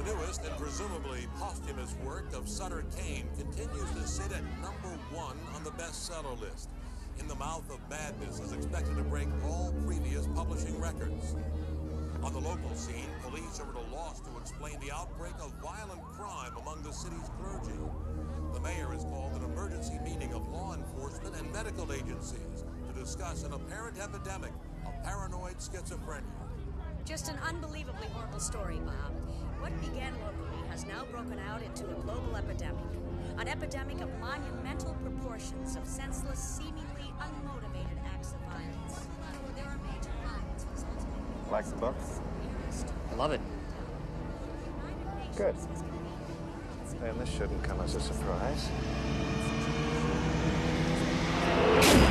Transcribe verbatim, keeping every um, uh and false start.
newest and presumably posthumous work of Sutter Kane continues to sit at number one on the bestseller list. In the Mouth of Madness is expected to break all previous publishing records. On the local scene, police are at a loss to explain the outbreak of violent crime among the city's clergy. The mayor has called an emergency meeting of law enforcement and medical agencies to discuss an apparent epidemic of paranoid schizophrenia. Just an unbelievably horrible story, Bob. What began locally has now broken out into a global epidemic. An epidemic of monumental proportions of senseless, seemingly unmotivated acts of violence. There are major problems resulting. Like the book? I love it. Good. Then this shouldn't come as a surprise.